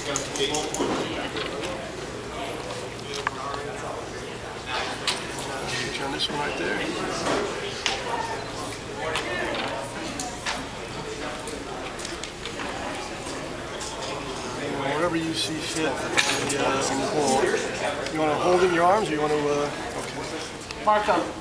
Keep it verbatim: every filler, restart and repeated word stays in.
Turn this one right there. Whatever you see fit on the, uh, on the ball. You want to hold in your arms or you want to... Uh, okay. Mark up.